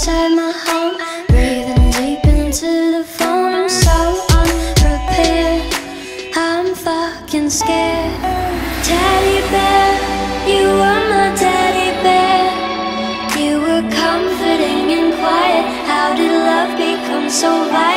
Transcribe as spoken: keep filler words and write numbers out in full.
inside my home, breathing deep into the phone. I'm so unprepared, I'm fucking scared. Teddy bear, you were my teddy bear. You were comforting and quiet. How did love become so violent?